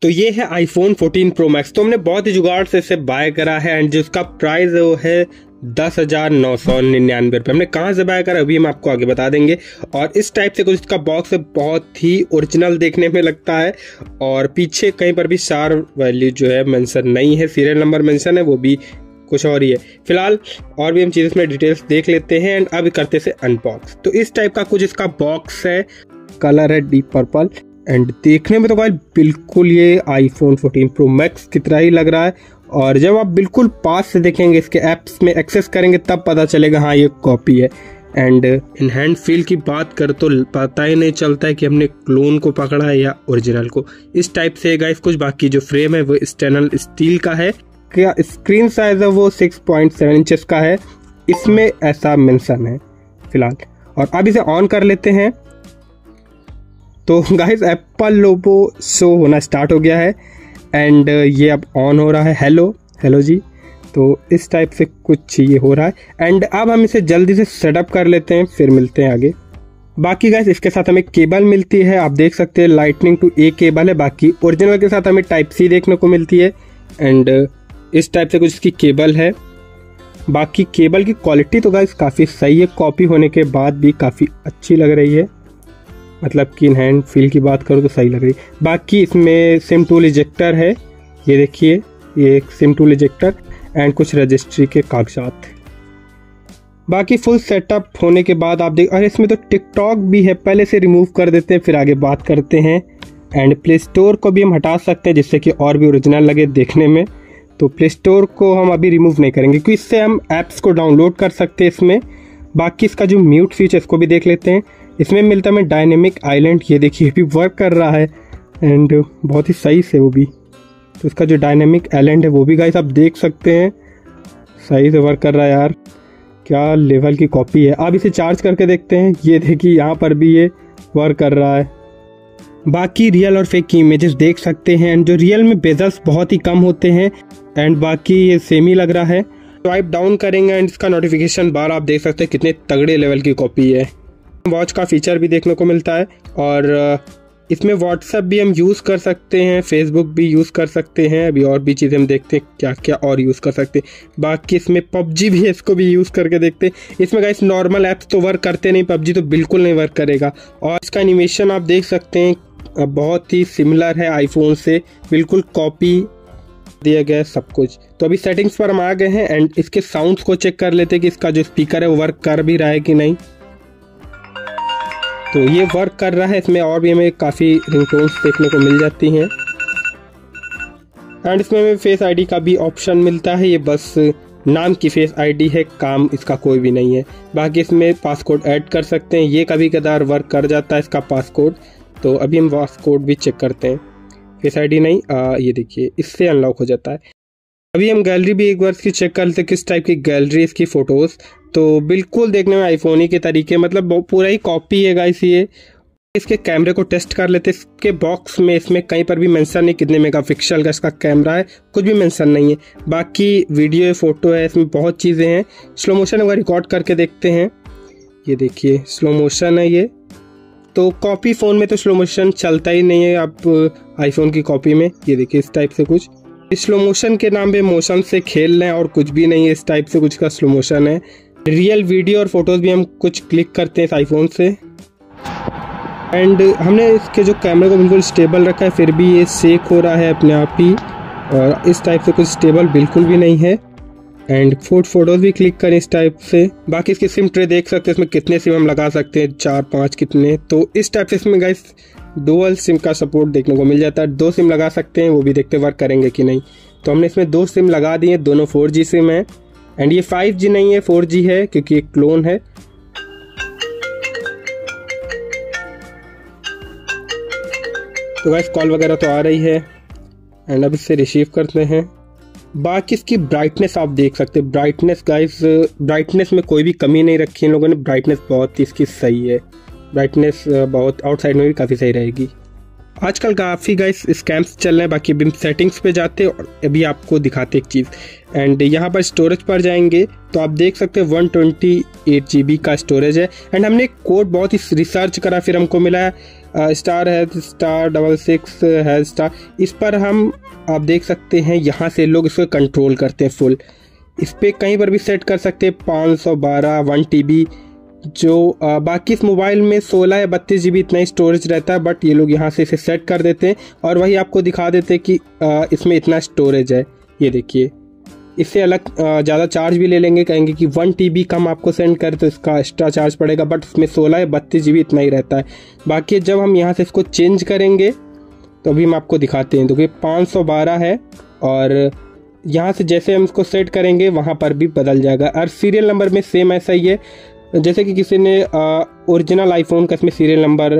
तो ये है iPhone 14 Pro Max। तो हमने बहुत ही जुगाड़ से इसे बाय करा है एंड जिसका प्राइस है वो है 10,999 रुपये। हमने कहाँ से बाय करा अभी हम आपको आगे बता देंगे। और इस टाइप से कुछ इसका बॉक्स है, बहुत ही ओरिजिनल देखने में लगता है। और पीछे कहीं पर भी सार वैल्यू जो है मेंशन नहीं है, सीरियल नंबर मेंशन है वो भी कुछ और ही है। फिलहाल और भी हम चीज़ इसमें डिटेल्स देख लेते हैं एंड अब करते से अनबॉक्स। तो इस टाइप का कुछ इसका बॉक्स है, कलर है डीप पर्पल एंड देखने में तो गाइस बिल्कुल ये iPhone 14 Pro Max की तरह ही लग रहा है। और जब आप बिल्कुल पास से देखेंगे, इसके ऐप्स में एक्सेस करेंगे, तब पता चलेगा हाँ ये कॉपी है। एंड इन हैंड फील की बात कर तो पता ही नहीं चलता है कि हमने क्लोन को पकड़ा है या ओरिजिनल को। इस टाइप से गाइस कुछ। बाकी जो फ्रेम है वो स्टेनलेस स्टील का है। क्या स्क्रीन साइज है वो 6.7 इंचेस का है, इसमें ऐसा मेंशन है फिलहाल। और अब इसे ऑन कर लेते हैं तो गाइस एप्पल लोगो शो होना स्टार्ट हो गया है एंड ये अब ऑन हो रहा है। हेलो जी। तो इस टाइप से कुछ ये हो रहा है एंड अब हम इसे जल्दी से सेटअप कर लेते हैं, फिर मिलते हैं आगे। बाकी गाइस इसके साथ हमें केबल मिलती है, आप देख सकते हैं Lightning to A केबल है। बाकी ओरिजिनल के साथ हमें Type-C देखने को मिलती है एंड इस टाइप से कुछ इसकी केबल है। बाकी केबल की क्वालिटी तो गाइस काफ़ी सही है, कॉपी होने के बाद भी काफ़ी अच्छी लग रही है। मतलब कि इन हैंड फील की बात करूँ तो सही लग रही है। बाकी इसमें सिम टूल इजेक्टर है, ये देखिए, ये एक सिम टूल इजेक्टर एंड कुछ रजिस्ट्री के कागजात। बाकी फुल सेटअप होने के बाद आप देख, अरे इसमें तो टिकटॉक भी है, पहले से रिमूव कर देते हैं फिर आगे बात करते हैं। एंड प्ले स्टोर को भी हम हटा सकते हैं जिससे कि और भी ओरिजिनल लगे देखने में। तो प्ले स्टोर को हम अभी रिमूव नहीं करेंगे क्योंकि इससे हम ऐप्स को डाउनलोड कर सकते हैं इसमें। बाकी इसका जो म्यूट फीचर इसको भी देख लेते हैं। इसमें मिलता है हमें डायनेमिक आइलैंड, ये देखिए भी वर्क कर रहा है एंड बहुत ही सही से वो भी। तो इसका जो डायनेमिक आइलैंड है वो भी गाइस आप देख सकते हैं सही से वर्क कर रहा है यार, क्या लेवल की कॉपी है। अब इसे चार्ज करके देखते हैं, ये देखिए यहाँ पर भी ये वर्क कर रहा है। बाकी रियल और फेक की इमेजेस देख सकते हैं एंड जो रियल में बेजल्स बहुत ही कम होते हैं एंड बाकी ये सेम ही लग रहा है। स्वाइप डाउन करेंगे एंड इसका नोटिफिकेशन बार आप देख सकते हैं कितने तगड़े लेवल की कॉपी है। वॉच का फीचर भी देखने को मिलता है और इसमें व्हाट्सएप भी हम यूज़ कर सकते हैं, फेसबुक भी यूज़ कर सकते हैं। अभी और भी चीज़ें हम देखते हैं क्या क्या और यूज़ कर सकते हैं। बाकी इसमें PUBG भी है, इसको भी यूज़ करके देखते हैं। इसमें गाइस नॉर्मल ऐप्स तो वर्क करते नहीं, PUBG तो बिल्कुल नहीं वर्क करेगा। और इसका एनिमेशन आप देख सकते हैं बहुत ही सिमिलर है आईफोन से, बिल्कुल कॉपी दिया गया है सब कुछ। तो अभी सेटिंग्स पर हम आ गए हैं एंड इसके साउंड्स को चेक कर लेते हैं कि इसका जो स्पीकर है वो वर्क कर भी रहा है कि नहीं। तो ये वर्क कर रहा है, इसमें और भी हमें काफ़ी रिंगटोन्स देखने को मिल जाती हैं एंड इसमें हमें फेस आईडी का भी ऑप्शन मिलता है। ये बस नाम की फेस आईडी है, काम इसका कोई भी नहीं है। बाकी इसमें पासकोड ऐड कर सकते हैं, ये कभी कदार वर्क कर जाता है इसका पासकोड। तो अभी हम पासकोड भी चेक करते हैं, फेस आईडी नहीं, ये देखिए इससे अनलॉक हो जाता है। अभी हम गैलरी भी एक बार इसकी चेक कर लेते हैं, किस टाइप की गैलरी इसकी फ़ोटोज़। तो बिल्कुल देखने में आईफोन ही के तरीके, मतलब पूरा ही कॉपी है गाइस ये। इसके कैमरे को टेस्ट कर लेते हैं। इसके बॉक्स में इसमें कहीं पर भी मेंशन नहीं कितने मेगापिक्सल का इसका कैमरा है, कुछ भी मेंशन नहीं है। बाकी वीडियो है, फोटो है, इसमें बहुत चीज़ें हैं। स्लो मोशन अगर रिकॉर्ड करके देखते हैं, ये देखिए स्लो मोशन है ये। तो कॉपी फ़ोन में तो स्लो मोशन चलता ही नहीं है आप आईफोन की कॉपी में। ये देखिए इस टाइप से कुछ स्लो मोशन के नाम पे मोशन से खेल रहे हैं और कुछ भी नहीं है, इस टाइप से कुछ का स्लो मोशन है। रियल वीडियो और फोटोज़ भी हम कुछ क्लिक करते हैं इस आईफोन से एंड हमने इसके जो कैमरे को बिल्कुल स्टेबल रखा है फिर भी ये शेक हो रहा है अपने आप ही। और इस टाइप से कुछ स्टेबल बिल्कुल भी नहीं है एंड फोटोज़ भी क्लिक करें इस टाइप से। बाकी इसकी सिम ट्रे देख सकते हैं, इसमें कितने सिम हम लगा सकते हैं, 4-5 कितने। तो इस टाइप से इसमें गाइस डुअल सिम का सपोर्ट देखने को मिल जाता है। 2 सिम लगा सकते हैं, वो भी देखते वर्क करेंगे कि नहीं। तो हमने इसमें 2 सिम लगा दिए, दोनों 4G सिम है एंड ये 5G नहीं है 4G है क्योंकि एक क्लोन है। तो गाइस कॉल वगैरह तो आ रही है एंड अब इससे रिसीव करते हैं। बाकी इसकी ब्राइटनेस आप देख सकते हैं, ब्राइटनेस गाइस, ब्राइटनेस में कोई भी कमी नहीं रखी इन लोगों ने। ब्राइटनेस बहुत ही इसकी सही है, ब्राइटनेस बहुत आउटसाइड में भी काफ़ी सही रहेगी। आजकल काफ़ी गाइस स्कैम्स चल रहे हैं। बाकी अभी सेटिंग्स पे जाते और अभी आपको दिखाते एक चीज़ एंड यहाँ पर स्टोरेज पर जाएंगे तो आप देख सकते हैं 128 GB का स्टोरेज है एंड हमने एक कोड बहुत ही रिसर्च करा फिर हमको मिला है स्टार है, *66 है स्टार, इस पर हम आप देख सकते हैं यहाँ से लोग इसको कंट्रोल करते हैं फुल। इस पर कहीं पर भी सेट कर सकते हैं 512 1 TB, जो बाकी इस मोबाइल में 16 या 32 GB इतना ही स्टोरेज रहता है, बट ये लोग यहाँ से इसे सेट कर देते हैं और वही आपको दिखा देते हैं कि इसमें इतना स्टोरेज है। ये देखिए, इससे अलग ज़्यादा चार्ज भी ले लेंगे, कहेंगे कि 1 TB कम आपको सेंड कर तो इसका एक्स्ट्रा चार्ज पड़ेगा, बट इसमें 16 या 32 GB इतना ही रहता है। बाकी जब हम यहाँ से इसको चेंज करेंगे तो अभी हम आपको दिखाते हैं। देखिए 512 है और यहाँ से जैसे हम इसको सेट करेंगे वहाँ पर भी बदल जाएगा। और सीरियल नंबर में सेम ऐसा ही है, जैसे कि किसी ने ओरिजिनल आईफोन का इसमें सीरियल नंबर,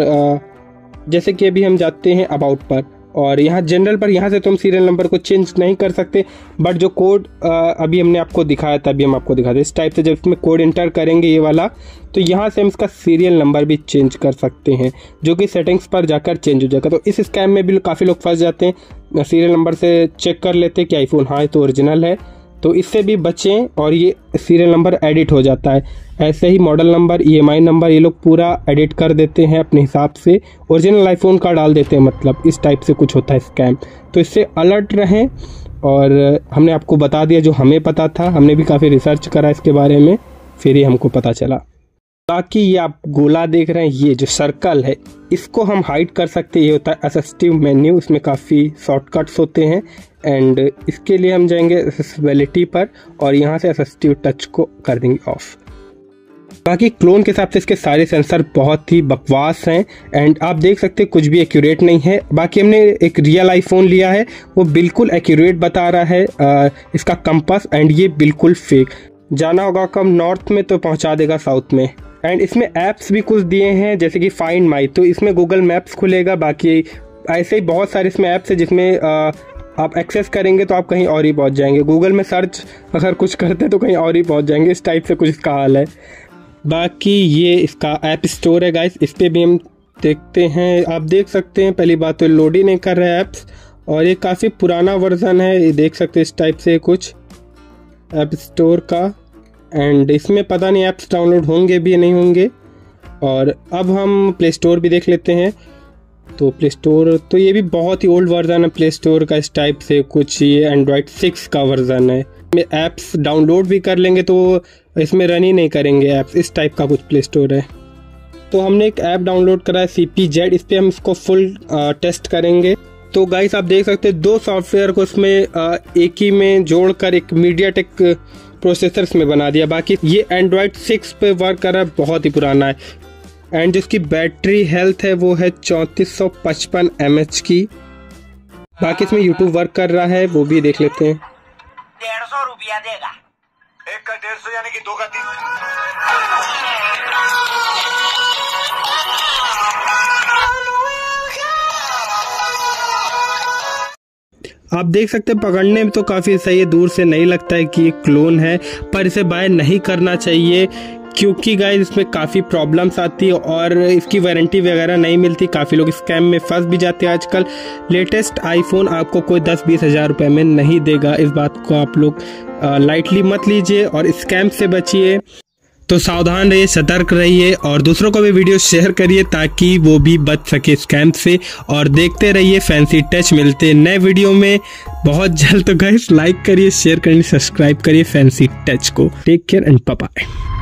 जैसे कि अभी हम जाते हैं अबाउट पर और यहाँ जनरल पर, यहाँ से तो हम सीरियल नंबर को चेंज नहीं कर सकते, बट जो कोड अभी हमने आपको दिखाया था, अभी हम आपको दिखाते हैं इस टाइप से। जब इसमें कोड इंटर करेंगे ये वाला, तो यहाँ से हम इसका सीरियल नंबर भी चेंज कर सकते हैं, जो कि सेटिंग्स पर जाकर चेंज हो जाएगा। तो इस स्कैम में भी काफ़ी लोग फंस जाते हैं, सीरियल नंबर से चेक कर लेते हैं कि आईफोन हाँ ये तो ओरिजिनल है, तो इससे भी बचें और ये सीरियल नंबर एडिट हो जाता है। ऐसे ही मॉडल नंबर, EMI नंबर ये लोग पूरा एडिट कर देते हैं अपने हिसाब से, ओरिजिनल आईफोन का डाल देते हैं, मतलब इस टाइप से कुछ होता है स्कैम। तो इससे अलर्ट रहें और हमने आपको बता दिया जो हमें पता था, हमने भी काफ़ी रिसर्च करा इसके बारे में, फिर ही हमको पता चला। बाकी ये आप गोला देख रहे हैं, ये जो सर्कल है इसको हम हाइड कर सकते हैं, ये होता है असिस्टिव मेन्यू, इसमें काफ़ी शॉर्टकट्स होते हैं एंड इसके लिए हम जाएंगे एक्सेसिबिलिटी पर और यहाँ से असिस्टिव टच को कर देंगे ऑफ। बाकी क्लोन के हिसाब से इसके सारे सेंसर बहुत ही बकवास हैं एंड आप देख सकते हैं कुछ भी एक्यूरेट नहीं है। बाकी हमने एक रियल आईफोन लिया है, वो बिल्कुल एक्यूरेट बता रहा है इसका कंपास, एंड ये बिल्कुल फेक। जाना होगा कम नॉर्थ में तो पहुंचा देगा साउथ में। एंड इसमें ऐप्स भी कुछ दिए हैं जैसे कि फाइंड माई, तो इसमें गूगल मैप्स खुलेगा। बाकी ऐसे ही बहुत सारे इसमें ऐप्स है जिसमें आप एक्सेस करेंगे तो आप कहीं और ही पहुंच जाएंगे। गूगल में सर्च अगर कुछ करते तो कहीं और ही पहुंच जाएंगे, इस टाइप से कुछ इसका हाल है। बाकी ये इसका ऐप स्टोर है गाइस, इस पर भी हम देखते हैं। आप देख सकते हैं पहली बात तो लोड ही नहीं कर रहा है ऐप्स, और ये काफ़ी पुराना वर्जन है, ये देख सकते हैं इस टाइप से कुछ ऐप स्टोर का। एंड इसमें पता नहीं ऐप्स डाउनलोड होंगे भी या नहीं होंगे। और अब हम प्ले स्टोर भी देख लेते हैं। तो प्ले स्टोर तो ये भी बहुत ही ओल्ड वर्जन है प्ले स्टोर का, इस टाइप से कुछ। ये एंड्रॉयड 6 का वर्जन है। ऐप्स डाउनलोड भी कर लेंगे तो इसमें रन ही नहीं करेंगे ऐप्स, इस टाइप का कुछ प्ले स्टोर है। तो हमने एक ऐप डाउनलोड करा है CPZ, इस पर हम इसको फुल टेस्ट करेंगे। तो गाइस आप देख सकते हैं दो सॉफ्टवेयर को इसमें एक ही में जोड़कर एक मीडियाटेक प्रोसेसर्स में बना दिया। बाकी ये एंड्रॉयड 6 पे वर्क कर रहा है, बहुत ही पुराना है। एंड जिसकी बैटरी हेल्थ है वो है 3455 mAh की। बाकी इसमें यूट्यूब वर्क कर रहा है, वो भी देख लेते हैं। 150 रुपया देगा, एक का 150 यानी कि दो का 3। आप देख सकते हैं पकड़ने में तो काफ़ी सही है, दूर से नहीं लगता है कि ये क्लोन है, पर इसे बाय नहीं करना चाहिए क्योंकि गाइस इसमें काफ़ी प्रॉब्लम्स आती है और इसकी वारंटी वगैरह नहीं मिलती। काफ़ी लोग स्कैम में फंस भी जाते हैं आजकल। लेटेस्ट आईफोन आपको कोई 10-20 हज़ार रुपये में नहीं देगा, इस बात को आप लोग लाइटली मत लीजिए और स्कैम से बचिए। तो सावधान रहिए, सतर्क रहिए और दूसरों को भी वीडियो शेयर करिए ताकि वो भी बच सके स्कैम से। और देखते रहिए फैंसी टच, मिलते हैं नए वीडियो में बहुत जल्द। तो गाइस लाइक करिए, शेयर करिए, सब्सक्राइब करिए फैंसी टच को। Take care and bye bye.